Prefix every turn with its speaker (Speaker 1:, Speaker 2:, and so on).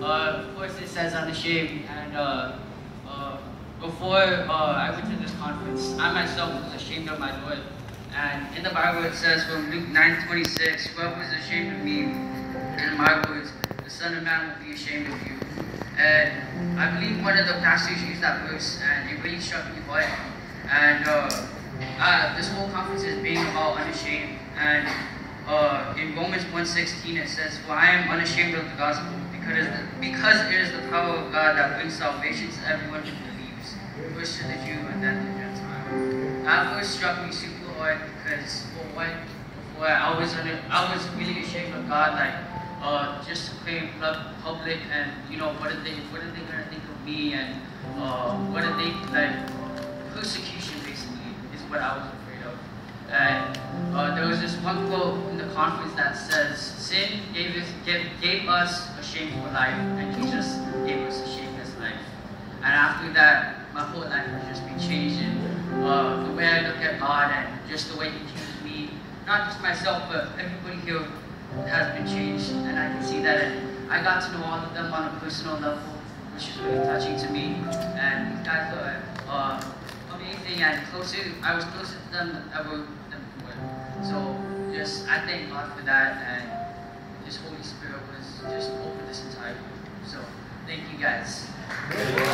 Speaker 1: Of course, it says Unashamed, and before I went to this conference, I myself was ashamed of my Lord. And in the Bible, it says from Luke 9:26, "Whoever is ashamed of me and my words, the Son of Man will be ashamed of you." And I believe one of the pastors used that verse, and it really struck me hard. And this whole conference is being about unashamed. And in Romans 1:16, it says, "For I am unashamed of the gospel, because it is the power of God that brings salvation to everyone who believes, first to the Jew and then the Gentile." That verse struck me super hard because before I was really ashamed of God, like just to pray in public, and what are they gonna think of me, and what are they like, persecution basically is what I was afraid of. And there was this one quote in the conference that says, "Sin gave us a shameful life, and Jesus gave us a shameless life." And after that, my whole life has just been changed in the way I look at God, and just the way He views me. Not just myself, but everybody here has been changed, and I can see that. And I got to know all of them on a personal level, which is really touching to me. And these guys are amazing, and I was closer to them than ever before. So I thank God for that, and His Holy Spirit was just over this entire group. So thank you guys.